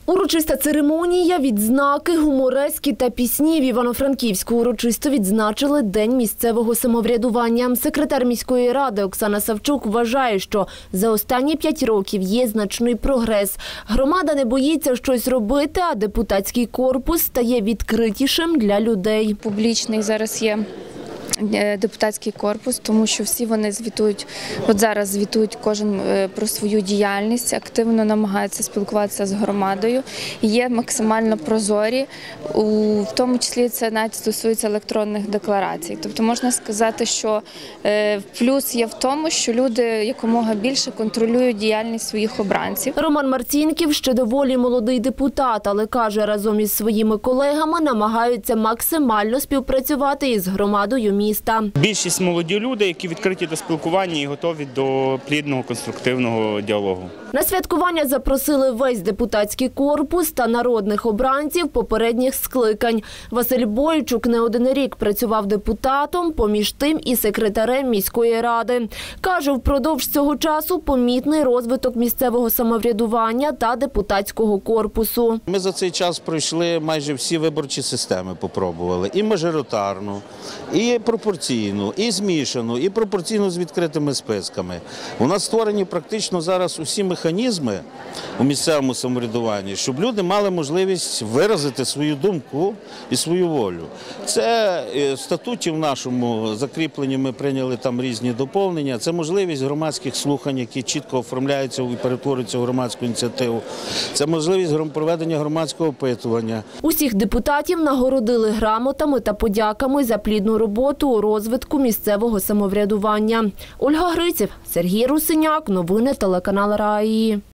Урочиста церемонія, відзнаки, гуморески та пісні. В Івано-Франківську урочисто відзначили День місцевого самоврядування. Секретар міської ради Оксана Савчук вважає, що за останні 5 років є значний прогрес. Громада не боїться щось робити, а депутатський корпус стає відкритішим для людей. Публічний зараз є депутатський корпус, тому що всі вони звітують, от зараз звітують кожен про свою діяльність, активно намагаються спілкуватися з громадою, є максимально прозорі, в тому числі це навіть стосується електронних декларацій. Тобто можна сказати, що плюс є в тому, що люди якомога більше контролюють діяльність своїх обранців. Роман Марцінків ще доволі молодий депутат, але каже, разом із своїми колегами намагаються максимально співпрацювати із громадою міста. Більшість молоді люди, які відкриті до спілкування і готові до плідного, конструктивного діалогу. На святкування запросили весь депутатський корпус та народних обранців попередніх скликань. Василь Бойчук не один рік працював депутатом, поміж тим і секретарем міської ради. Каже, впродовж цього часу помітний розвиток місцевого самоврядування та депутатського корпусу. Ми за цей час пройшли майже всі виборчі системи, попробували. І мажоритарну, і пропорційну, і змішану, і пропорційну з відкритими списками. У нас створені практично зараз усі механізми у місцевому самоврядуванні, щоб люди мали можливість виразити свою думку і свою волю. Це в статуті в нашому закріпленні ми прийняли там різні доповнення. Це можливість громадських слухань, які чітко оформляються і перетворюються в громадську ініціативу. Це можливість проведення громадського опитування. Усіх депутатів нагородили грамотами та подяками за плідну роботу у розвитку місцевого самоврядування. Ольга Гриців, Сергій Русиняк, новини телеканал РАІ.